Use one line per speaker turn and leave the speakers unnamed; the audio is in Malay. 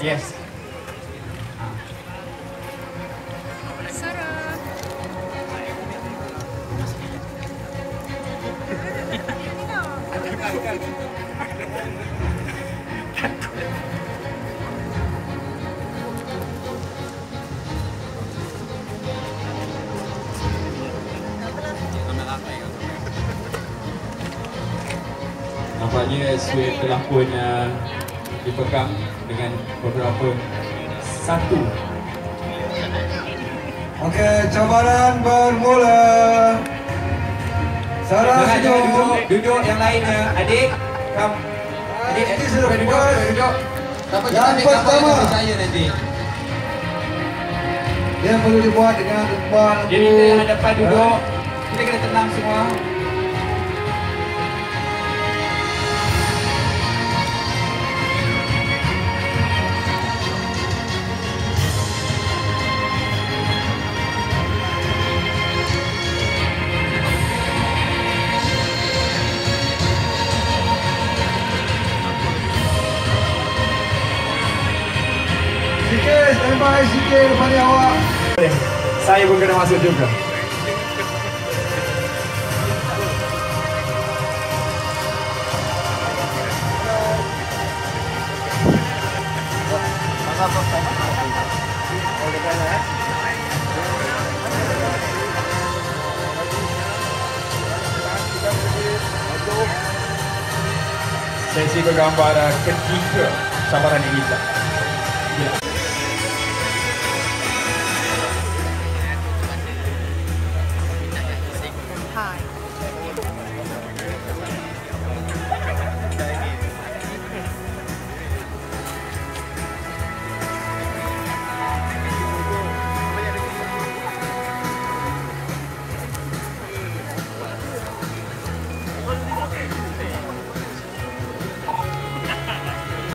Yes. Nampaknya Sweet telah pun dipegang dengan beberapa satu.
Okey, cabaran bermula. Sarah
Duduk yang lainnya. Adik, adik sudah duduk. Dapat kita ambil gambar yang saya nanti.
Dia perlu dibuat dengan depan.
Jadi kita yang depan duduk. Kita kena tenang semua.
Sikit, standby sikit depan ni awak.
Saya pun kena masuk juga. Sesi bergambar ketiga cabaran ini.